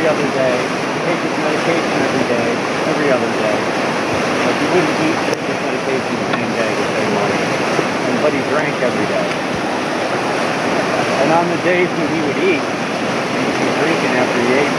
every other day, take his medication every day, every other day. But he wouldn't eat and take his medication the same day, the same morning. But he drank every day. And on the days when he would eat, he would be drinking after he ate